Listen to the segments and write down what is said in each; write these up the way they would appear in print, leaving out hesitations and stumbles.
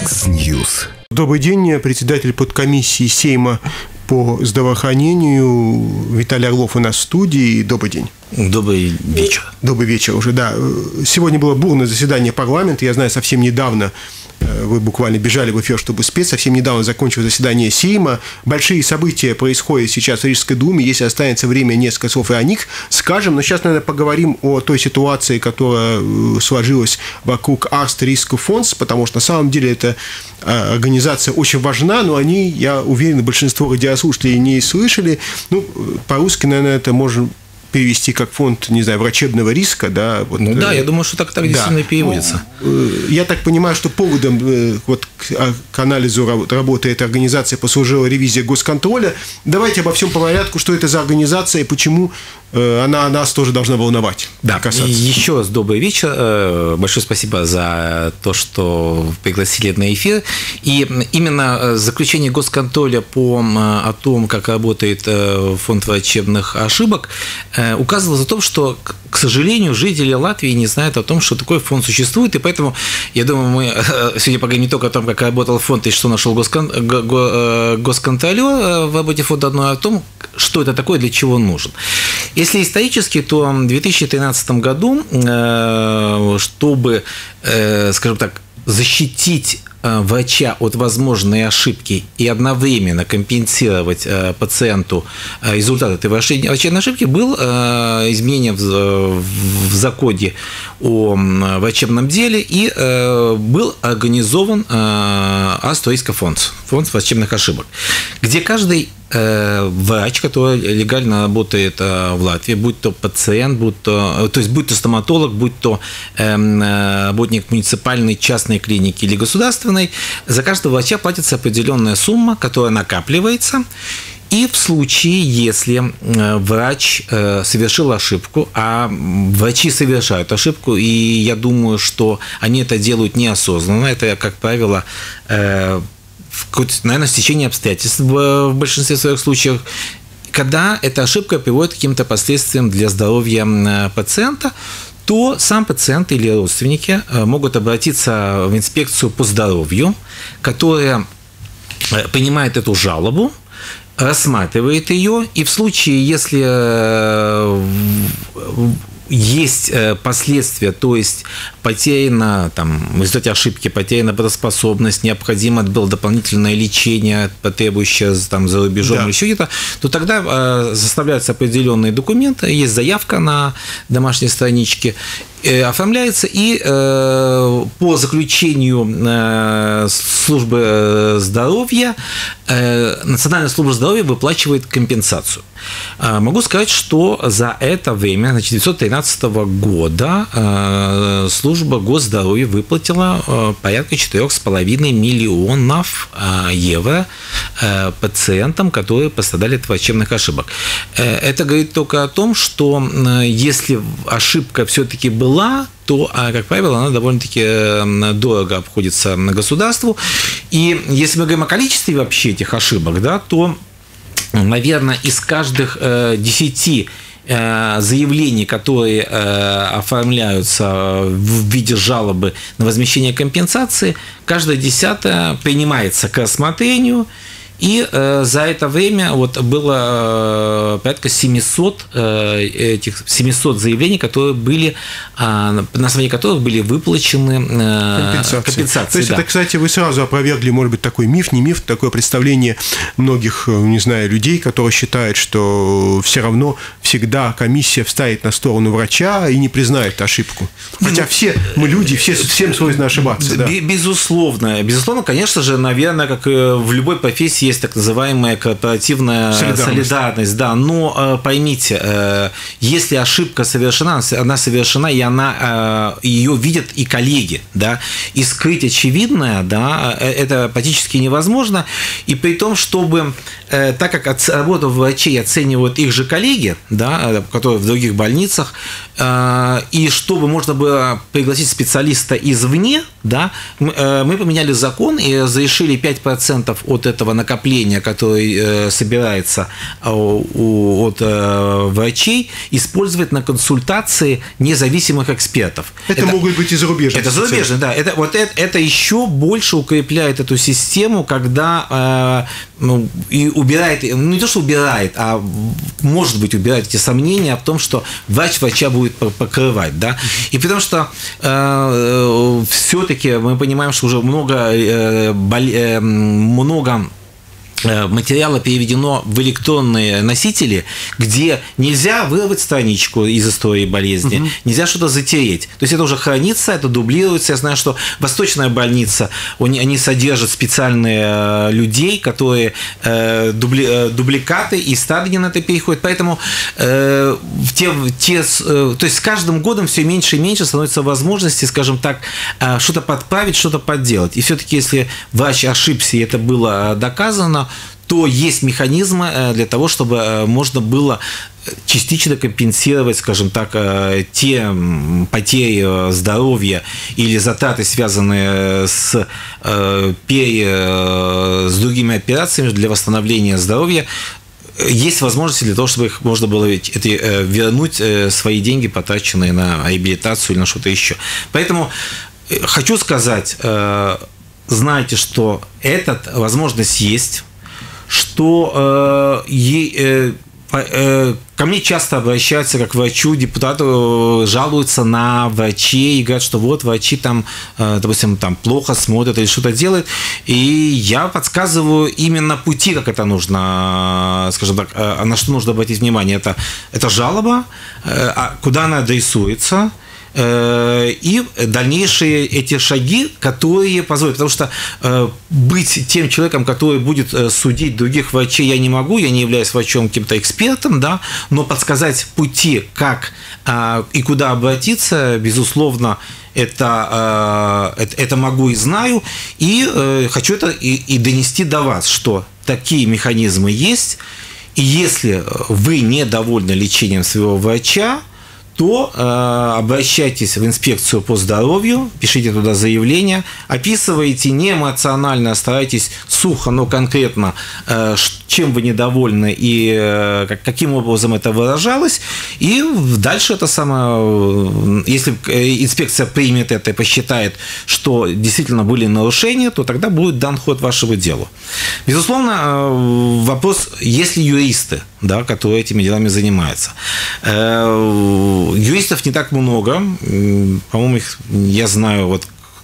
Яндекс.Ньюс. Добрый день, председатель подкомиссии Сейма по здравоохранению Виталий Орлов у нас в студии. Добрый день. Добрый вечер. Добрый вечер уже, да. Сегодня было бурное заседание парламента. Я знаю, совсем недавно вы буквально бежали в эфир, чтобы спеть. Совсем недавно закончилось заседание Сейма. Большие события происходят сейчас в Рижской думе. Если останется время, несколько слов и о них скажем. Но сейчас, наверное, поговорим о той ситуации, которая сложилась вокруг Арст Риску Фондс, потому что на самом деле эта организация очень важна, но они, я уверен, большинство радиослушателей не слышали. Ну, по-русски, наверное, это можно перевести как фонд, не знаю, врачебного риска, да. Вот, да, я думаю, что так действительно и переводится. Я так понимаю, что поводом вот к анализу работы этой организации послужила ревизия госконтроля. Давайте обо всем по порядку, что это за организация и почему она нас тоже должна волновать. Да, еще раз добрый вечер. Большое спасибо за то, что пригласили на эфир. И именно заключение госконтроля о том, как работает фонд врачебных ошибок, указывало на то, что, к сожалению, жители Латвии не знают о том, что такой фонд существует, и поэтому, я думаю, мы сегодня поговорим не только о том, как работал фонд и что нашел госконтролер в работе фонда, но и о том, что это такое, для чего он нужен. Если исторически, то в 2013 году, чтобы, скажем так, защитить врача от возможной ошибки и одновременно компенсировать пациенту результат этой врачебной ошибки, был изменение в законе о врачебном деле и был организован Арст Риску Фондс, фонд врачебных ошибок, где каждый врач, который легально работает в Латвии, будь то пациент, будь то стоматолог, будь то работник муниципальной, частной клиники или государственной, за каждого врача платится определенная сумма, которая накапливается. И в случае, если врач совершил ошибку, а врачи совершают ошибку, и я думаю, что они это делают неосознанно, это, как правило, наверное, стечение обстоятельств в большинстве своих случаев, когда эта ошибка приводит к каким-то последствиям для здоровья пациента, то сам пациент или родственники могут обратиться в инспекцию по здоровью, которая принимает эту жалобу, рассматривает ее, и в случае, если есть последствия, то есть потеряна, в результате ошибки потеряна трудоспособность, необходимо было дополнительное лечение, потребующее за рубежом или еще где-то, то тогда составляются определенные документы, есть заявка на домашней страничке, оформляется, и по заключению службы здоровья Национальная служба здоровья выплачивает компенсацию. Могу сказать, что за это время, 1913 года, служба госздоровья выплатила порядка 4,5 миллионов евро пациентам, которые пострадали от врачебных ошибок. Это говорит только о том, что если ошибка все-таки была, то, как правило, она довольно-таки дорого обходится государству. И если мы говорим о количестве вообще этих ошибок, да, то, наверное, из каждых 10 заявлений, которые оформляются в виде жалобы на возмещение компенсации, каждое 10-е принимается к рассмотрению. И за это время было порядка 700 заявлений, которые были, на основании которых были выплачены компенсации. То есть это, кстати, вы сразу опровергли, может быть, такой миф, не миф, такое представление многих, не знаю, людей, которые считают, что все равно всегда комиссия встанет на сторону врача и не признает ошибку. Хотя все мы люди, всем свойственно ошибаться. Безусловно, конечно же, наверное, как и в любой профессии, есть так называемая корпоративная солидарность, да, но поймите, если ошибка совершена, она совершена, и ее видят и коллеги, да, и скрыть очевидное, да, это практически невозможно, и при том, чтобы, так как работу врачей оценивают их же коллеги, да, которые в других больницах, и чтобы можно было пригласить специалиста извне, да, мы поменяли закон и разрешили 5% от этого накопления накопления, который собирается от врачей, использовать на консультации независимых экспертов. Это могут быть и зарубежные. Это зарубежные, да. Это еще больше укрепляет эту систему, когда и убирает, не то, что убирает, а может быть убирает эти сомнения в том, что врач врача будет покрывать, да. И потому что все-таки мы понимаем, что уже много материала переведено в электронные носители, где нельзя вырвать страничку из истории болезни, нельзя что-то затереть. То есть это уже хранится, это дублируется. Я знаю, что Восточная больница, они содержат специальные людей, которые дубликаты и стадии на это переходят. Поэтому то есть с каждым годом все меньше и меньше становится возможности, скажем так, что-то подправить, что-то подделать. И все-таки, если врач ошибся, и это было доказано, то есть механизмы для того, чтобы можно было частично компенсировать, скажем так, те потери здоровья или затраты, связанные с другими операциями для восстановления здоровья. Есть возможности для того, чтобы их можно было вернуть свои деньги, потраченные на реабилитацию или на что-то еще. Поэтому хочу сказать, знайте, что эта возможность есть, что ко мне часто обращаются как к врачу, депутату, жалуются на врачей и говорят, что вот врачи там, допустим, там плохо смотрят или что-то делают. И я подсказываю именно пути, как это нужно, скажем так, на что нужно обратить внимание. Это жалоба, куда она адресуется, и дальнейшие эти шаги, которые позволят, потому что быть тем человеком, который будет судить других врачей, я не могу, я не являюсь врачом каким-то экспертом, да, но подсказать пути, как и куда обратиться, безусловно, это могу и знаю, и хочу это и донести до вас, что такие механизмы есть, и если вы недовольны лечением своего врача, то обращайтесь в инспекцию по здоровью, пишите туда заявление, описывайте не эмоционально, старайтесь сухо, но конкретно, чем вы недовольны и каким образом это выражалось. И дальше это самое, если инспекция примет это и посчитает, что действительно были нарушения, то тогда будет дан ход вашему делу. Безусловно, вопрос, есть ли юристы, да, которые этими делами занимаются. Юристов не так много, по-моему, их я знаю, вот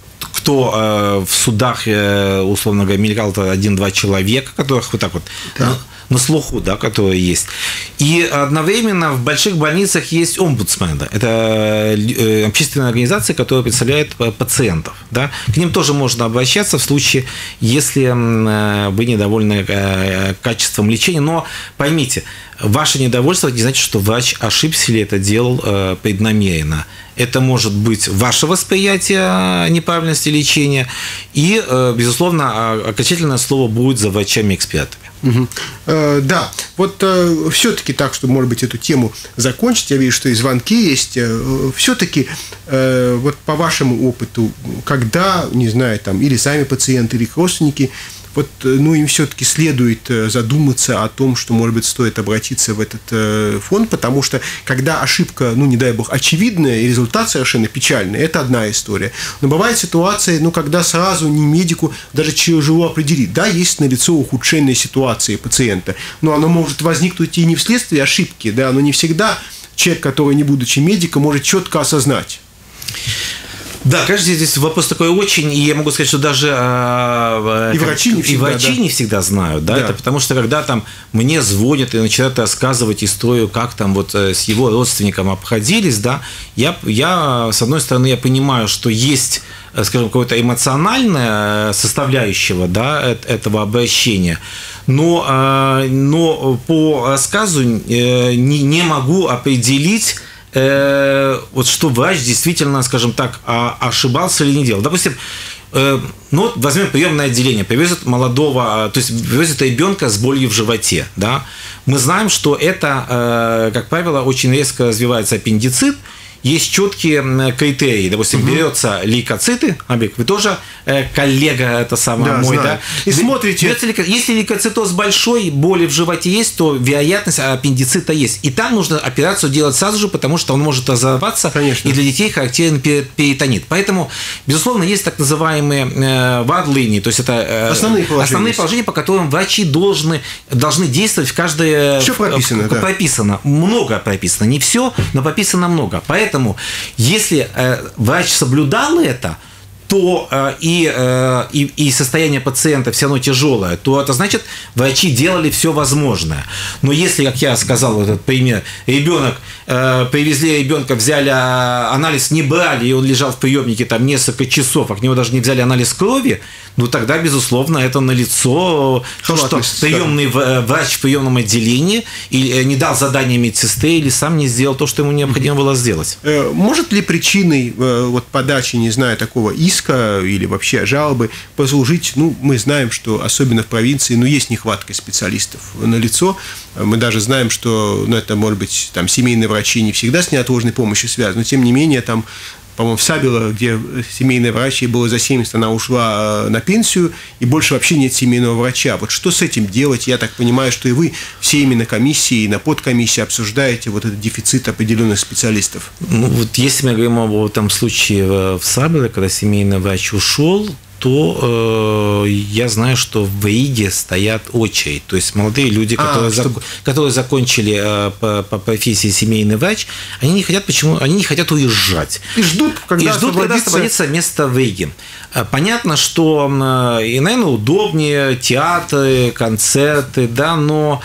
кто в судах, условно говоря, мелькал, это 1-2 человека, которых вот так вот на слуху, да, которые есть. И одновременно в больших больницах есть омбудсмены. Это общественная организация, которая представляет пациентов. Да. К ним тоже можно обращаться в случае, если вы недовольны качеством лечения. Но поймите, ваше недовольство не значит, что врач ошибся или это делал преднамеренно. Это может быть ваше восприятие неправильности лечения, и, безусловно, окончательное слово будет за врачами-экспертами. Да, вот все-таки так, чтобы, может быть, эту тему закончить, я вижу, что и звонки есть. Все-таки, вот по вашему опыту, когда, не знаю, там, или сами пациенты, или их родственники, вот, ну, им все-таки следует задуматься о том, что, может быть, стоит обратиться в этот фонд, потому что, когда ошибка, ну, не дай бог, очевидная, и результат совершенно печальный, это одна история. Но бывает ситуация, ну, когда сразу не медику даже тяжело определить. Да, есть налицо ухудшение ситуации пациента, но оно может возникнуть и не вследствие ошибки, да, но не всегда человек, который, не будучи медиком, может четко осознать. Да, конечно, здесь вопрос такой очень, и я могу сказать, что даже и врачи не всегда знают, да, это потому что когда там мне звонят и начинают рассказывать историю, как там вот с его родственником обходились, да, я с одной стороны, я понимаю, что есть, скажем, какое-то эмоциональное составляющего, да, этого обращения, но по рассказу не могу определить, вот что врач действительно, скажем так, ошибался или не делал. Допустим, ну, возьмем приемное отделение, привезет молодого, то есть привезет ребенка с болью в животе, да. Мы знаем, что это, как правило, очень резко развивается аппендицит, есть четкие критерии. Допустим, берется лейкоциты, Абик, вы тоже коллега это самое мой, да? И смотрите. Если лейкоцитоз большой, боли в животе есть, то вероятность аппендицита есть. И там нужно операцию делать сразу же, потому что он может разорваться, конечно. И для детей характерен перитонит. Поэтому, безусловно, есть так называемые вад-линии, то есть это основные положения, по которым врачи должны действовать в каждое... Все прописано, да. Прописано, много прописано, не все, но прописано много. Поэтому, если врач соблюдал это, то и состояние пациента все равно тяжелое, то это значит, врачи делали все возможное. Но если, как я сказал, этот пример, привезли ребенка, взяли анализ, не брали, и он лежал в приемнике там несколько часов, а к нему даже не взяли анализ крови, ну тогда, безусловно, это налицо, что приемный врач в приемном отделении или не дал задание медсестре или сам не сделал то, что ему необходимо было сделать. Может ли причиной подачи, не знаю, такого иска или вообще жалобы послужить, мы знаем, что особенно в провинции, есть нехватка специалистов налицо, мы даже знаем, что, это может быть, там, семейные врачи не всегда с неотложной помощью связаны, но тем не менее, там, по-моему, в Сабело, где семейная врач, ей было за 70, она ушла на пенсию, и больше вообще нет семейного врача. Вот что с этим делать? Я так понимаю, что и вы все именно комиссии, и на подкомиссии обсуждаете вот этот дефицит определенных специалистов. Если мы говорим об этом случае в Сабело, когда семейный врач ушел, то я знаю, что в Риге стоят очередь. То есть молодые люди, которые закончили по профессии семейный врач, они не хотят, они не хотят уезжать. И ждут, когда освободится место в Риге. Понятно, что и, наверное, удобнее театры, концерты, да, но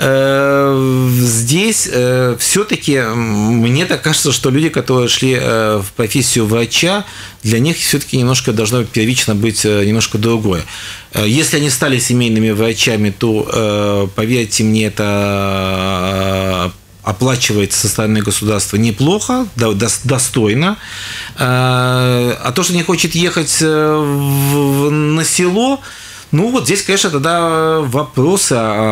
здесь все-таки мне так кажется, что люди, которые шли в профессию врача, для них все-таки немножко должно первично быть немножко другое. Если они стали семейными врачами, то, поверьте мне, это оплачивается со стороны государства неплохо, достойно. А то, что не хочет ехать на село, здесь, конечно, тогда вопрос,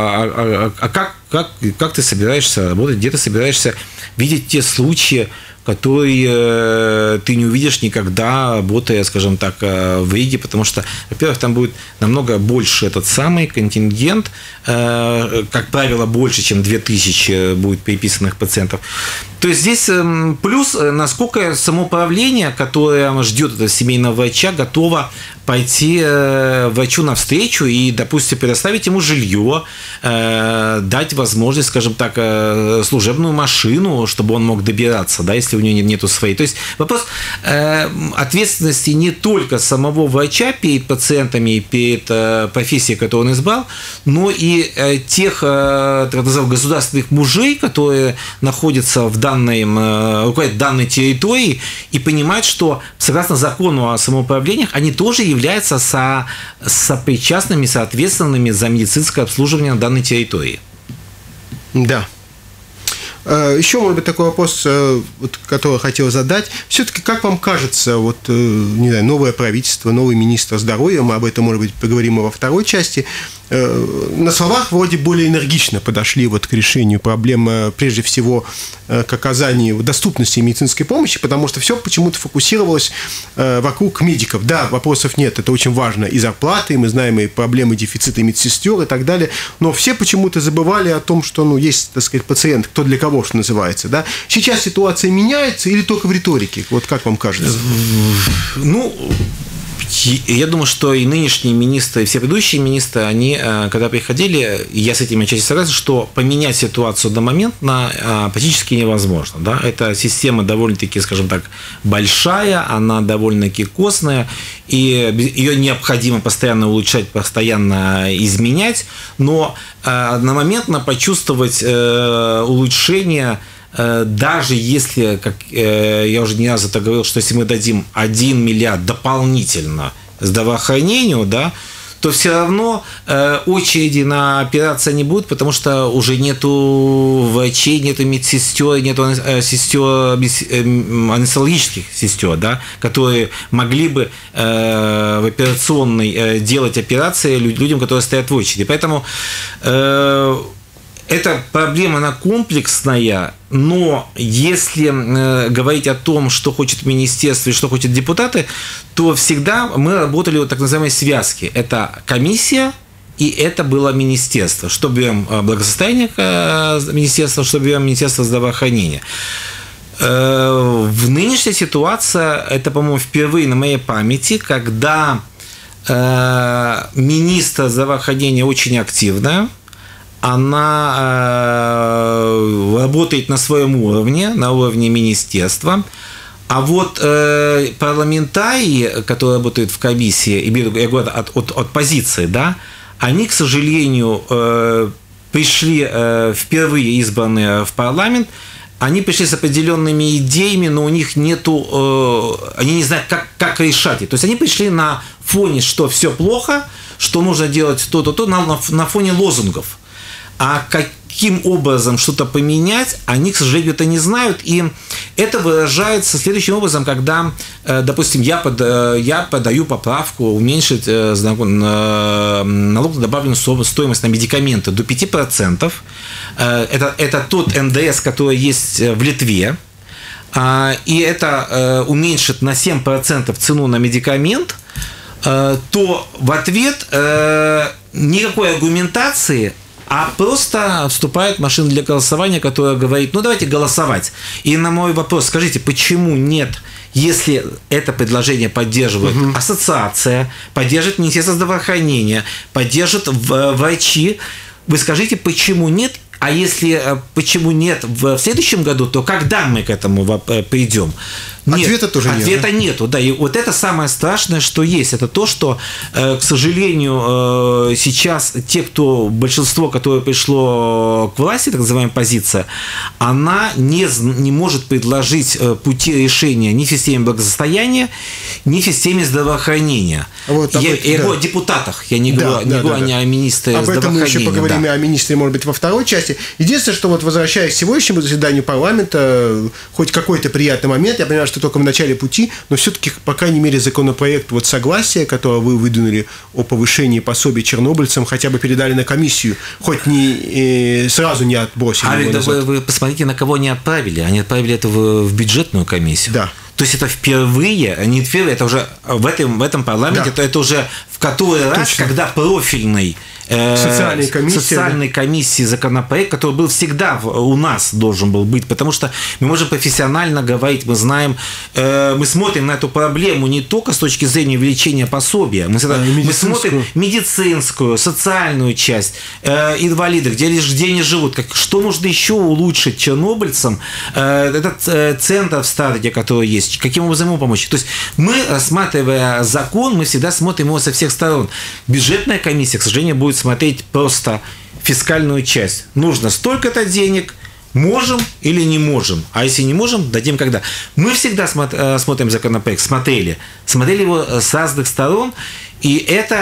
как ты собираешься работать, где ты собираешься видеть те случаи, которые ты не увидишь никогда, работая, скажем так, в Риге, потому что, во-первых, там будет намного больше этот самый контингент, как правило, больше, чем 2000 будет приписанных пациентов. То есть здесь плюс, насколько самоуправление, которое ждет этого семейного врача, готово пойти врачу навстречу и, допустим, предоставить ему жилье, дать возможность, скажем так, служебную машину, чтобы он мог добираться, да, если у него нету своей. То есть вопрос ответственности не только самого врача перед пациентами и перед профессией, которую он избрал, но и тех, так называемых, государственных мужей, которые находятся руководят данной территорией и понимают, что согласно закону о самоуправлениях они тоже являются сопричастными, соответственными за медицинское обслуживание на данной территории. Да. Еще, может быть, такой вопрос, который хотел задать. Все-таки, как вам кажется, не знаю, новое правительство, новый министр здоровья, мы об этом, может быть, поговорим и во второй части, на словах вроде более энергично подошли к решению проблем, прежде всего, к оказанию доступности медицинской помощи, потому что все почему-то фокусировалось вокруг медиков. Да, вопросов нет, это очень важно, и зарплаты, и мы знаем и проблемы дефицита медсестер и так далее, но все почему-то забывали о том, что, есть, так сказать, пациент, кто для кого, что называется, да? Сейчас ситуация меняется или только в риторике? Как вам кажется? Я думаю, что и нынешние министры, и все предыдущие министры, они, когда приходили, и я с этим отчасти согласен, что поменять ситуацию одномоментно практически невозможно. Да? Эта система довольно-таки, скажем так, большая, она довольно-таки костная, и ее необходимо постоянно улучшать, постоянно изменять, но одномоментно почувствовать улучшение, даже если, как я уже не раз это говорил, что если мы дадим 1 миллиард дополнительно здравоохранению, да, то все равно очереди на операции не будет, потому что уже нету врачей, нету медсестер, нету анестезиологических сестер, да, которые могли бы в операционной делать операции людям, которые стоят в очереди. Поэтому эта проблема, она комплексная, но если говорить о том, что хочет министерство и что хотят депутаты, то всегда мы работали в так называемой связке. Это комиссия, и это было министерство. Что берем благосостояние министерства, что берем Министерство здравоохранения. В нынешней ситуации, это, по-моему, впервые на моей памяти, когда министр здравоохранения очень активная, она работает на своем уровне, на уровне министерства. А вот парламентарии, которые работают в комиссии, я говорю от позиции, да, они, к сожалению, пришли впервые избранные в парламент, они пришли с определенными идеями, но у них нету, они не знают, как решать. То есть они пришли на фоне, что все плохо, что нужно делать то-то, на фоне лозунгов. А каким образом что-то поменять, они, к сожалению, это не знают. И это выражается следующим образом, когда, допустим, я подаю поправку уменьшить налог на добавленную стоимость на медикаменты до 5%. Это тот НДС, который есть в Литве. И это уменьшит на 7% цену на медикамент, то в ответ никакой аргументации, а просто вступает машина для голосования, которая говорит, ну давайте голосовать. И на мой вопрос, скажите, почему нет, если это предложение поддерживает ассоциация, поддержит Министерство здравоохранения, поддержит врачи, вы скажите, почему нет? А если почему нет в следующем году, то когда мы к этому придем? Нет, ответа тоже нет. Ответа нету, да. И вот это самое страшное, что есть. Это то, что, к сожалению, сейчас большинство, которое пришло к власти, так называемая оппозиция, она не может предложить пути решения ни в системе благосостояния, ни в системе здравоохранения. Вот, я говорю о депутатах, я не говорю о министре здравоохранения. Об этом мы еще поговорим, о министре, может быть, во второй части. Единственное, что вот возвращаясь к сегодняшнему заседанию парламента, хоть какой-то приятный момент, я понимаю, что только в начале пути, но все-таки, по крайней мере, законопроект вот согласия, который вы выдвинули о повышении пособий чернобыльцам, хотя бы передали на комиссию, хоть сразу не отбросили его назад. Вы посмотрите, на кого они отправили. Они отправили это в бюджетную комиссию. Да. То есть это впервые, не впервые, это уже в этом парламенте, да. Это уже в который раз, когда профильный социальной комиссии законопроект, который был всегда у нас должен был быть, потому что мы можем профессионально говорить, мы знаем, мы смотрим на эту проблему не только с точки зрения увеличения пособия, мы смотрим медицинскую, социальную часть, инвалиды, где они живут, что нужно еще улучшить чернобыльцам, этот центр в Староде, который есть, каким образом ему помочь. То есть мы, рассматривая закон, мы всегда смотрим его со всех сторон. Бюджетная комиссия, к сожалению, будет смотреть просто фискальную часть. Нужно столько-то денег, можем или не можем. А если не можем, дадим когда. Мы всегда смотрим законопроект, смотрели его с разных сторон. И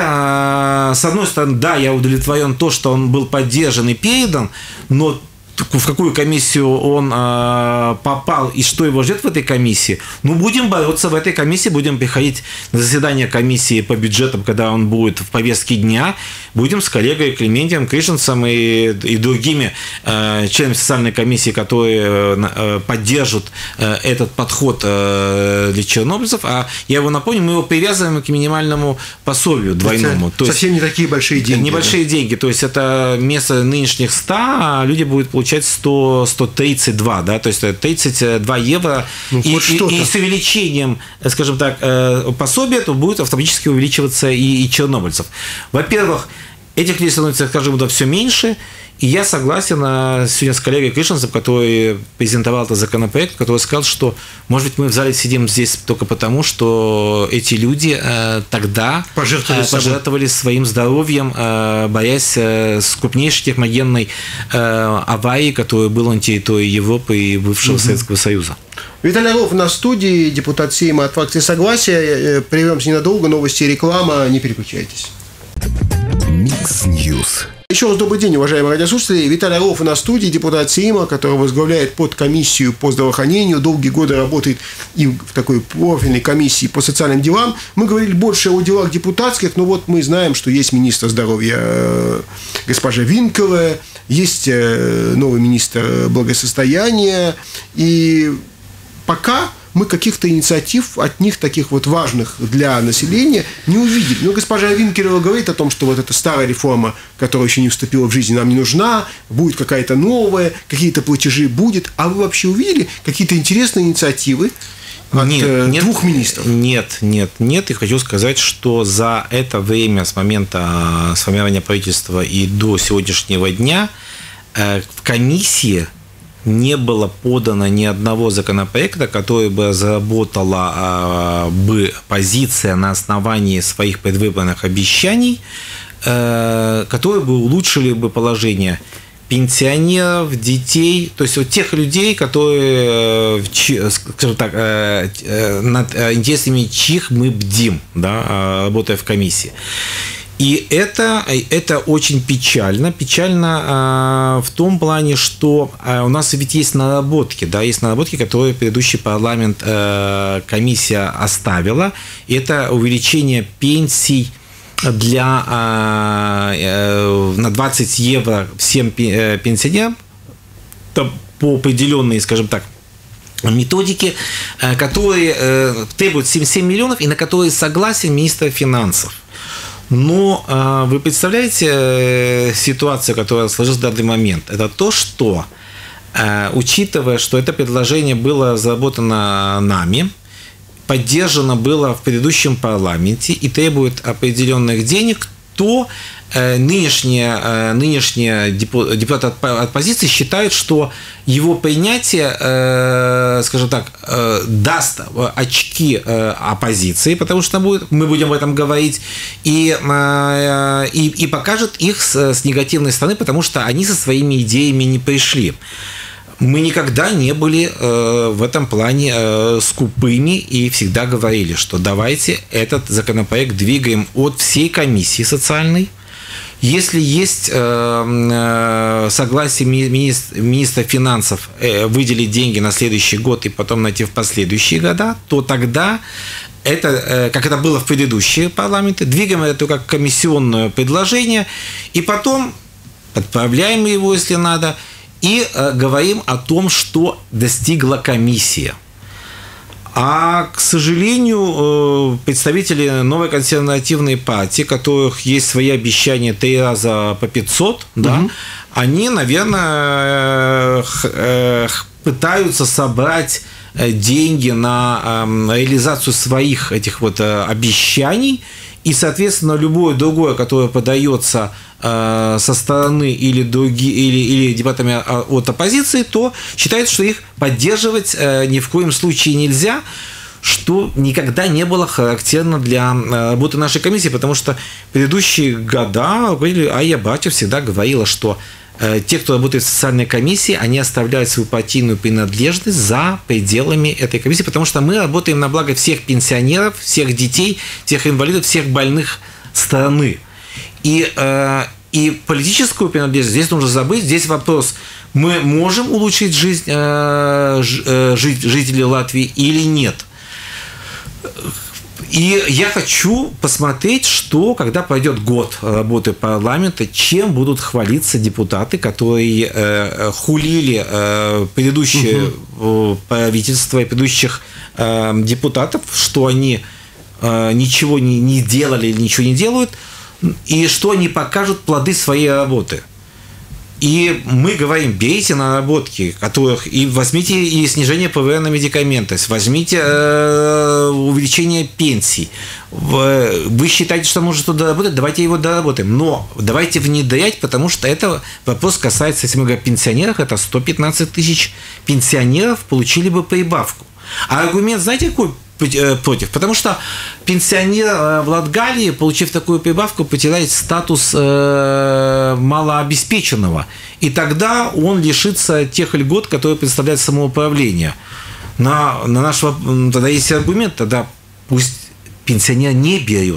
это, с одной стороны, да, я удовлетворен то, что он был поддержан и передан, но в какую комиссию он попал и что его ждет в этой комиссии, будем бороться в этой комиссии, будем приходить на заседание комиссии по бюджетам, когда он будет в повестке дня, будем с коллегой Клементием, Кришинцем и другими членами социальной комиссии, которые поддержат этот подход для чернобыльцев. А я его напомню, мы его привязываем к минимальному пособию двойному. То есть совсем не такие большие деньги. Небольшие деньги. То есть это вместо нынешних 100, а люди будут получать 132, да, то есть 32 евро. И с увеличением, скажем так, пособия, то будет автоматически увеличиваться и чернобыльцев. Во-первых, этих людей становится, скажем, все меньше. И я согласен сегодня с коллегой Кришинцем, который презентовал этот законопроект, который сказал, что, может быть, мы в зале сидим здесь только потому, что эти люди тогда пожертвовали своим здоровьем, борясь с крупнейшей техногенной аварией, которая была на территории Европы и бывшего Советского Союза. Виталий Орлов на студии, депутат Сейма от фракции «Согласие». Прервемся ненадолго, новости и реклама, не переключайтесь. Микс Ньюс. Еще раз добрый день, уважаемые радиослушатели. Виталий Орлов на студии, депутат Сейма, который возглавляет подкомиссию по здравоохранению, долгие годы работает и в такой профильной комиссии по социальным делам. Мы говорили больше о делах депутатских, но вот мы знаем, что есть министр здоровья госпожа Винковая, есть новый министр благосостояния, и пока мы каких-то инициатив от них, таких вот важных для населения, не увидели. Но госпожа Винкелева говорит о том, что вот эта старая реформа, которая еще не вступила в жизнь, нам не нужна, будет какая-то новая, какие-то платежи будет. А вы вообще увидели какие-то интересные инициативы от двух министров? Нет. И хочу сказать, что за это время, с момента сформирования правительства и до сегодняшнего дня, в комиссии не было подано ни одного законопроекта, который бы разработала бы позиция на основании своих предвыборных обещаний, которые бы улучшили бы положение пенсионеров, детей, то есть вот тех людей, которые, скажем так, над интересами чьих мы бдим, да, работая в комиссии. И это очень печально. Печально в том плане, что у нас ведь есть наработки, да, есть наработки, которые предыдущий парламент комиссия оставила. Это увеличение пенсий на 20 евро всем пенсионерам по определенной, скажем так, методике, которые требуют 77 миллионов и на которые согласен министр финансов. Но вы представляете ситуацию, которая сложилась в данный момент? Это то, что, учитывая, что это предложение было разработано нами, поддержано было в предыдущем парламенте и требует определенных денег, то нынешние депутаты от оппозиции считают, что его принятие, скажем так, даст очки оппозиции, потому что мы будем об этом говорить, и покажет их с негативной стороны, потому что они со своими идеями не пришли. Мы никогда не были в этом плане скупыми и всегда говорили, что давайте этот законопроект двигаем от всей комиссии социальной. Если есть согласие министра финансов выделить деньги на следующий год и потом найти в последующие года, то тогда это, как это было в предыдущие парламенты, двигаем это как комиссионное предложение и потом подправляем его, если надо, и говорим о том, что достигла комиссия. А, к сожалению, представители новой консервативной партии, у которых есть свои обещания 3 раза по 500, да, они, наверное, пытаются собрать деньги на реализацию своих этих вот обещаний, и, соответственно, любое другое, которое подается со стороны или депутатами от оппозиции, то считается, что их поддерживать ни в коем случае нельзя, что никогда не было характерно для работы нашей комиссии, потому что в предыдущие года Айя Батя всегда говорила, что те, кто работает в социальной комиссии, они оставляют свою партийную принадлежность за пределами этой комиссии, потому что мы работаем на благо всех пенсионеров, всех детей, всех инвалидов, всех больных страны. И политическую принадлежность здесь нужно забыть. Здесь вопрос, мы можем улучшить жизнь жителей Латвии или нет. И я хочу посмотреть, что, когда пройдет год работы парламента, чем будут хвалиться депутаты, которые хулили предыдущее правительство и предыдущих депутатов, что они ничего не делали или ничего не делают, и что они покажут плоды своей работы. И мы говорим, берите наработки, которых и возьмите и снижение ПВН на медикаменты, возьмите увеличение пенсий. Вы считаете, что можно что-то доработать, давайте его доработаем. Но давайте внедрять, потому что это вопрос касается, если мы говорим о пенсионерах, это 115 тысяч пенсионеров получили бы прибавку. А аргумент, знаете, какой против? Потому что пенсионер в Латгалии, получив такую прибавку, потеряет статус малообеспеченного. И тогда он лишится тех льгот, которые представляет самоуправление. Тогда есть аргумент, тогда пусть пенсионер не берет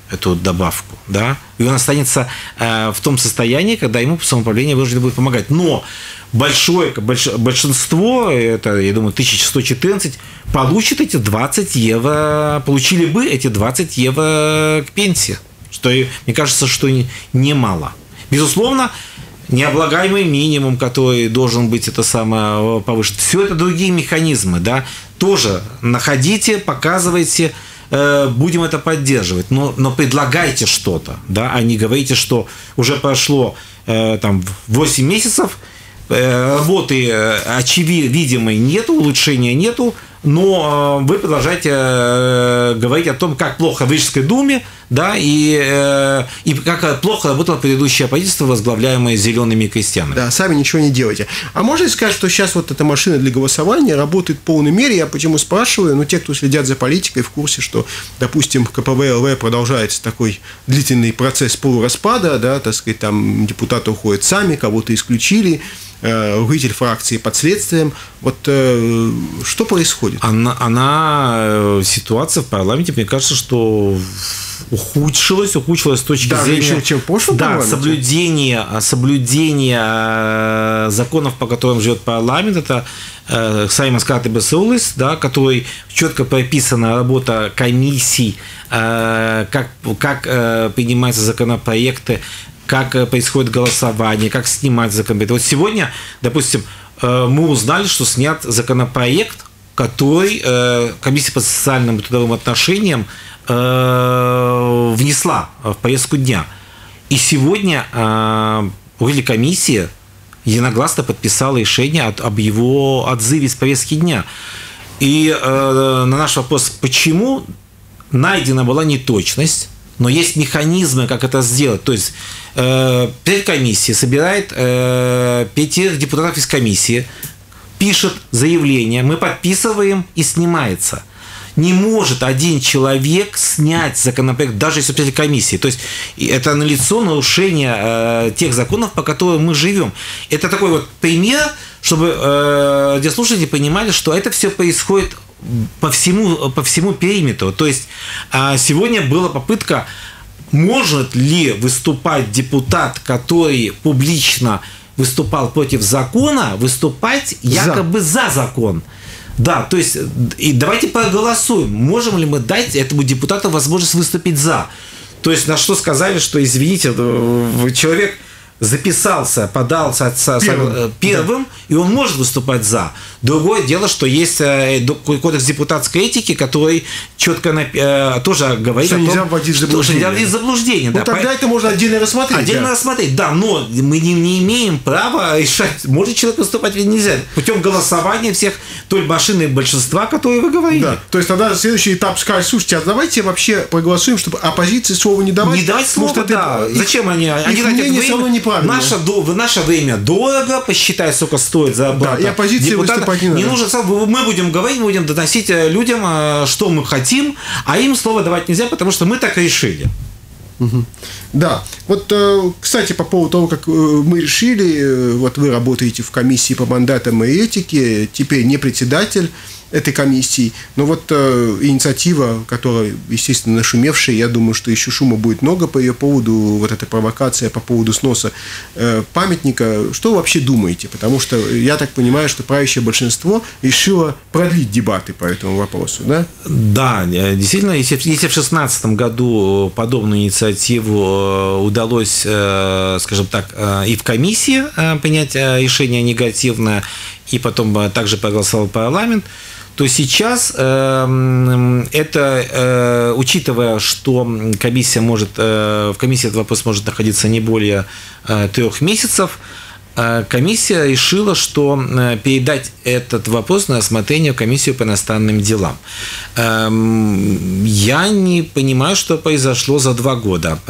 эту добавку, да, и он останется в том состоянии, когда ему самоуправление вынуждено будет помогать. Но большинство, это, я думаю, 1114, получит эти 20 евро, получили бы эти 20 евро к пенсии, что, мне кажется, что немало. Безусловно, необлагаемый минимум, который должен быть это самое повышен. Все это другие механизмы, да, тоже находите, показывайте, будем это поддерживать, но предлагайте что-то, да, а не говорите, что уже прошло там 8 месяцев, работы видимой нету, улучшения нету, но вы продолжаете говорить о том, как плохо в Рижской думе, да, и как плохо работало предыдущее правительство, возглавляемое зелеными крестьянами. Да, сами ничего не делаете. А можно сказать, что сейчас вот эта машина для голосования работает в полной мере? Я почему спрашиваю? Ну, те, кто следят за политикой, в курсе, что, допустим, КПВ-ЛВ продолжается такой длительный процесс полураспада, да, так сказать, там депутаты уходят сами, кого-то исключили, руководитель фракции под следствием. Вот что происходит? Ситуация в парламенте, мне кажется, что ухудшилась с точки зрения, чем в прошлом соблюдения законов, по которым живет парламент. Это Саймас Картебесулис, да, который четко прописана работа комиссий, как принимаются законопроекты, как происходит голосование, как снимать законопроект. Вот сегодня, допустим, мы узнали, что снят законопроект, который комиссия по социальным и трудовым отношениям внесла в повестку дня. И сегодня руководитель комиссии единогласно подписала решение об его отзыве с повестки дня. И на наш вопрос, почему, найдена была неточность, но есть механизмы, как это сделать. То есть перед комиссией собирает 5 депутатов из комиссии, пишет заявление, мы подписываем и снимается. Не может один человек снять законопроект, даже если перед комиссией. То есть это налицо нарушение тех законов, по которым мы живем. Это такой вот пример, чтобы радиослушатели понимали, что это все происходит по всему периметру. То есть сегодня была попытка, может ли выступать депутат, который публично выступал против закона, выступать якобы за закон. Да, то есть, и давайте проголосуем, можем ли мы дать этому депутату возможность выступить за. То есть, на что сказали, что, извините, человек записался, подался первым, и он может выступать за. Другое дело, что есть кодекс депутатской этики, который четко тоже говорит что о том, нельзя вводить что нельзя вводить заблуждение. Ну, да, тогда это можно отдельно рассмотреть. Отдельно рассмотреть, да, но мы не имеем права решать, может человек выступать или нельзя. Путем голосования всех той машины большинства, которые вы говорили. Да, то есть тогда следующий этап сказать, слушайте, а давайте вообще проголосуем, чтобы оппозиции слова не давать. Не давать слова, да. Зачем они? Их мнение все равно неправильно. В наше время дорого, посчитай, сколько стоит за оплату. Да, и оппозиция выступать не надо. Не нужно, мы будем говорить, мы будем доносить людям, что мы хотим, а им слово давать нельзя, потому что мы так решили. Угу. Да, вот, кстати, по поводу того, как мы решили, вот вы работаете в комиссии по мандатам и этике, теперь не председатель этой комиссии, но вот инициатива, которая, естественно, нашумевшая, я думаю, что еще шума будет много по ее поводу, вот эта провокация по поводу сноса памятника. Что вы вообще думаете? Потому что я так понимаю, что правящее большинство решило продлить дебаты по этому вопросу, да? Да, действительно, если в 2016 году подобную инициативу удалось, скажем так, и в комиссии принять решение негативное, и потом также проголосовал парламент, то сейчас, это, учитывая, что в комиссии этот вопрос может находиться не более 3 месяцев, комиссия решила, что передать этот вопрос на рассмотрение в комиссию по иностранным делам. Я не понимаю, что произошло за 2 года.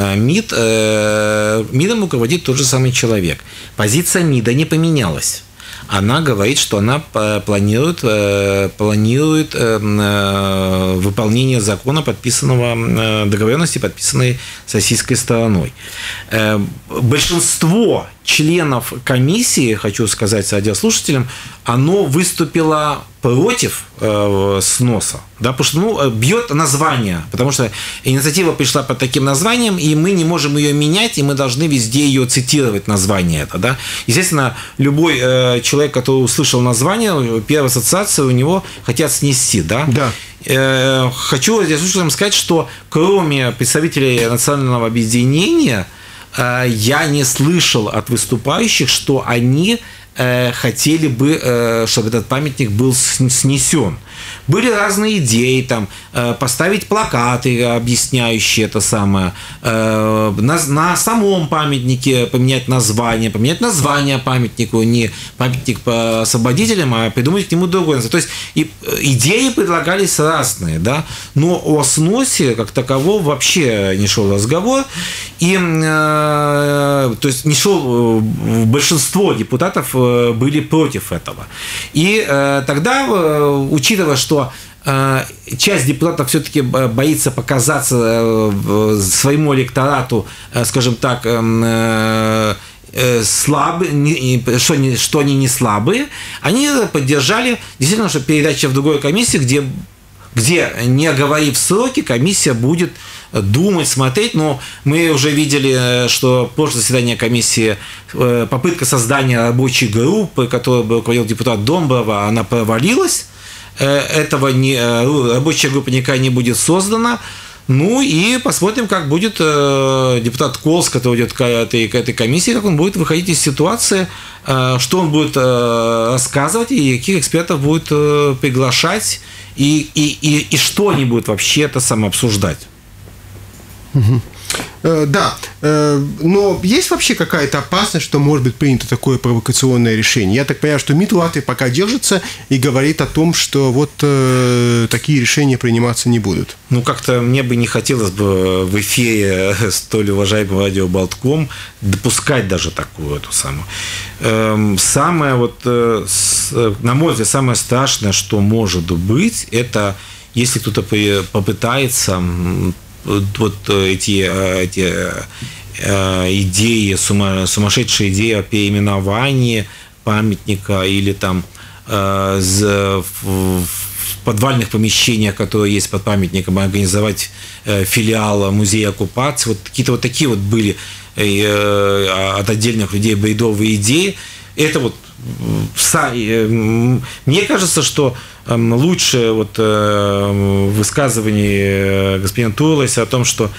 МИДом руководит тот же самый человек. Позиция МИДа не поменялась. Она говорит, что она планирует выполнение закона, подписанного, договоренности, подписанной с российской стороной. Большинство членов комиссии, хочу сказать радиослушателям, оно выступило против сноса, да, потому что бьет название, потому что инициатива пришла под таким названием, и мы не можем ее менять, и мы должны везде ее цитировать, название это, да. Естественно, любой человек, который услышал название, первая ассоциация у него хотят снести, да. Да. Хочу слушателям сказать, что кроме представителей национального объединения я не слышал от выступающих, что они хотели бы, чтобы этот памятник был снесен. Были разные идеи, там, поставить плакаты, объясняющие это самое, на самом памятнике поменять название памятнику, не памятник по освободителям, а придумать к нему другое название. То есть идеи предлагались разные, да, но о сносе как такового вообще не шел разговор, и то есть не шел, большинство депутатов были против этого. И тогда, учитывая, что часть депутатов все-таки боится показаться своему электорату, скажем так, слабые, что они не слабые, они поддержали действительно, что передача в другой комиссии, где, не оговорив сроки, комиссия будет думать, смотреть, но мы уже видели, что прошлое заседание комиссии, попытка создания рабочей группы, которую руководил депутат Домброва, она провалилась, рабочая группа никакая не будет создана. Ну и посмотрим, как будет депутат Колс, который идет к этой комиссии, как он будет выходить из ситуации, что он будет рассказывать и каких экспертов будет приглашать, и что они будут вообще это обсуждать. Угу. Да, но есть вообще какая-то опасность, что может быть принято такое провокационное решение? Я так понимаю, что МИД Латвии пока держится и говорит о том, что вот такие решения приниматься не будут. Ну, как-то мне бы не хотелось бы в эфире столь уважаемого радио Болтком допускать даже такую эту самую. Самое вот, на мой взгляд, самое страшное, что может быть, это если кто-то попытается вот эти идеи, сумасшедшие идеи о переименовании памятника или там в подвальных помещениях, которые есть под памятником, организовать филиал музея оккупации. Вот какие-то вот такие вот были от отдельных людей бредовые идеи. Это вот мне кажется, что лучше вот высказывание господина Турлайса о том, что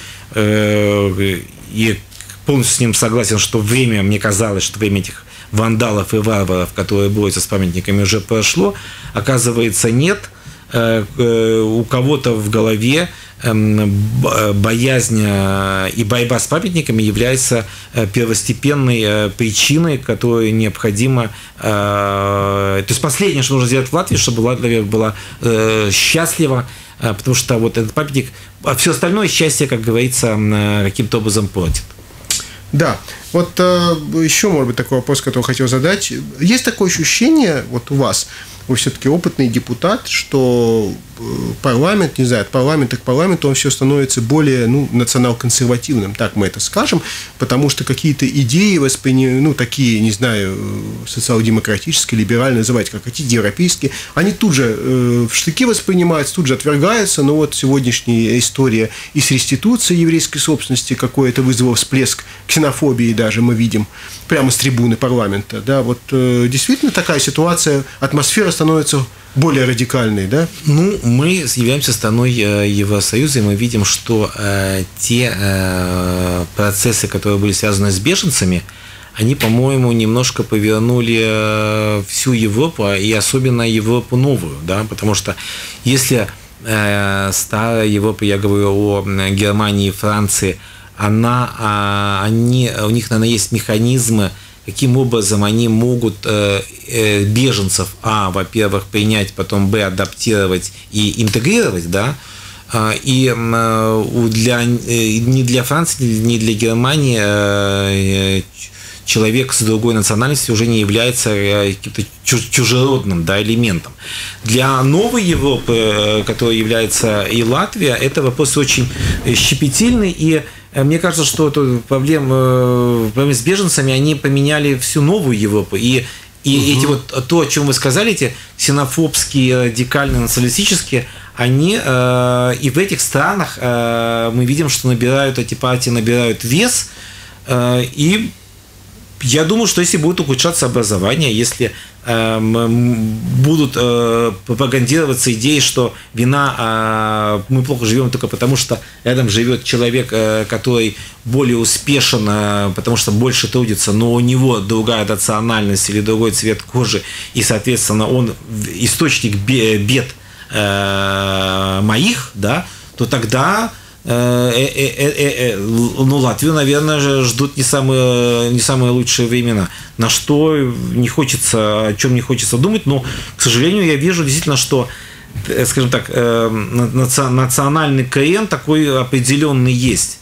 и полностью с ним согласен, что время, мне казалось, что время этих вандалов и варваров, которые борются с памятниками, уже прошло, оказывается, нет. У кого-то в голове боязнь и борьба с памятниками является первостепенной причиной, которую необходимо... То есть последнее, что нужно сделать в Латвии, чтобы Латвия была счастлива, потому что вот этот памятник, а все остальное счастье, как говорится, каким-то образом портит. Да, вот еще, может быть, такой вопрос, который хотел задать. Есть такое ощущение, вот у вас, вы все-таки опытный депутат, что парламент, не знаю, от парламента к парламенту он все становится более, национал-консервативным, так мы это скажем, потому что какие-то идеи такие, не знаю, социал-демократические, либеральные, называйте как хотите, европейские, они тут же в штыки воспринимаются, тут же отвергаются, но вот сегодняшняя история и с реституцией еврейской собственности, какой-то вызвал всплеск ксенофобии даже мы видим прямо с трибуны парламента, да, вот действительно такая ситуация, атмосфера становится более радикальной, да? Ну, мы являемся страной Евросоюза, и мы видим, что те процессы, которые были связаны с беженцами, они, по-моему, немножко повернули всю Европу, и особенно Европу новую, да, потому что если старая Европа, я говорю о Германии и Франции, у них, наверное, есть механизмы, каким образом они могут беженцев, во-первых, принять, потом, адаптировать и интегрировать, да, и ни для Франции, ни для Германии человек с другой национальностью уже не является каким-то чужеродным, да, элементом. Для новой Европы, которой является и Латвия, это вопрос очень щепетильный, и мне кажется, что проблемы с беженцами, они поменяли всю новую Европу, и И эти вот, то, о чем вы сказали, эти ксенофобские, радикальные, националистические, они и в этих странах мы видим, что эти партии набирают вес, и я думаю, что если будет ухудшаться образование, если будут пропагандироваться идеи, что вина, мы плохо живем только потому, что рядом живет человек, который более успешен, потому что больше трудится, но у него другая национальность или другой цвет кожи, и, соответственно, он источник бед моих, да, то тогда Латвию, наверное, ждут не самые лучшие времена. На что не хочется, о чем не хочется думать, но, к сожалению, я вижу действительно, что, скажем так, национальный крен такой определенный есть.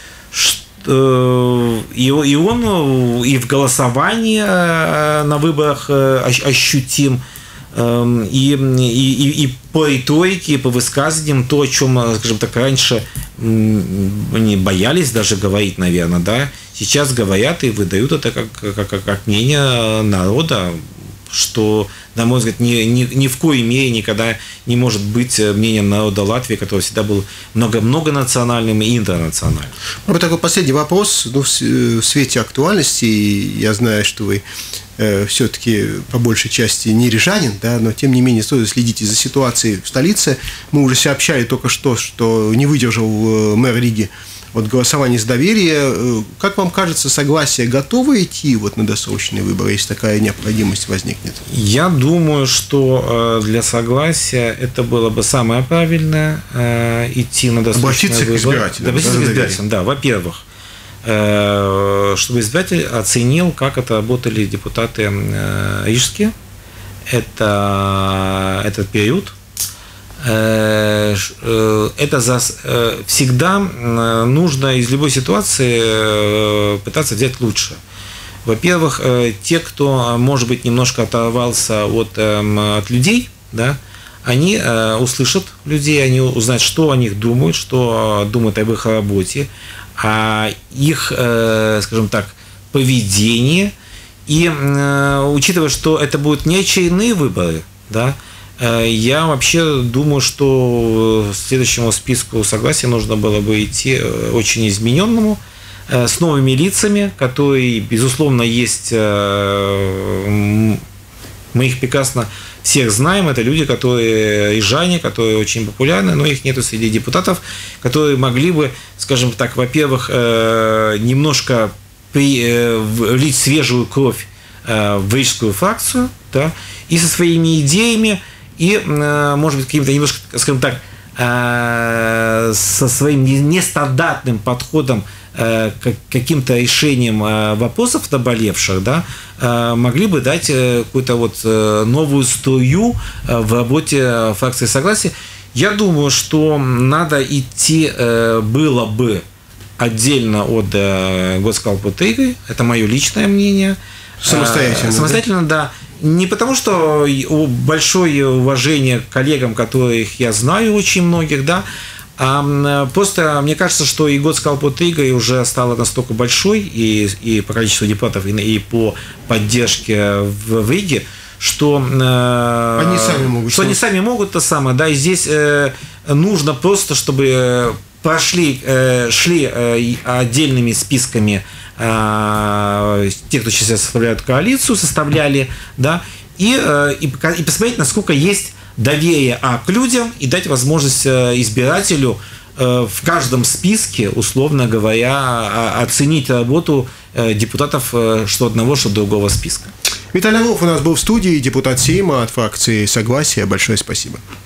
И он и в голосовании на выборах ощутим, и по риторике, и по высказываниям, то, о чем, скажем так, раньше они боялись даже говорить, наверное, да, сейчас говорят и выдают это как мнение народа, что, на мой взгляд, ни в коей мере никогда не может быть мнением народа Латвии, который всегда был многонациональным и интернациональным. Вот такой последний вопрос. В свете актуальности, я знаю, что вы все-таки по большей части не рижанин, да, но тем не менее стоит следить за ситуацией в столице. Мы уже сообщали только что не выдержал мэр Риги от голосования за доверие. Как вам кажется, согласие готово идти вот на досрочные выборы, если такая необходимость возникнет? Я думаю, что для согласия это было бы самое правильное, идти на досрочные выборы. Обратиться к избирателям, да, во-первых, чтобы избиратель оценил, как отработали депутаты рижские этот период. Это всегда нужно из любой ситуации пытаться взять лучшее. Во-первых, те, кто, может быть, немножко оторвался от людей, да, они услышат людей, они узнают, что о них думают, что думают об их работе, о их, скажем так, поведении. И учитывая, что это будут не очередные выборы, да, я вообще думаю, что следующему списку согласия нужно было бы идти очень измененному, с новыми лицами, которые, безусловно, есть. Мы их прекрасно всех знаем. Это люди, которые рижане, которые очень популярны, но их нету среди депутатов, которые могли бы, скажем так, во-первых, немножко влить свежую кровь в рижскую фракцию, да, и со своими идеями, и, может быть, каким-то немножко, скажем так, со своим нестандартным подходом к каким-то решениям вопросов наболевших, да, могли бы дать какую-то новую струю в работе фракции согласия. Я думаю, что надо идти было бы отдельно от Госкалпутейга, это мое личное мнение. Самостоятельно. Самостоятельно, да. Не потому, что большое уважение к коллегам, которых я знаю, очень многих, да, а просто мне кажется, что и Госкалпутейга уже стала настолько большой и по количеству депутатов, и по поддержке в Риге, что они сами могут то самое, да, и здесь нужно просто, чтобы шли отдельными списками те, кто сейчас составляют коалицию, составляли, да, и посмотреть, насколько есть доверие к людям, и дать возможность избирателю в каждом списке, условно говоря, оценить работу депутатов что одного, что другого списка. Виталий Орлов у нас был в студии, депутат Сейма от фракции «Согласие». Большое спасибо.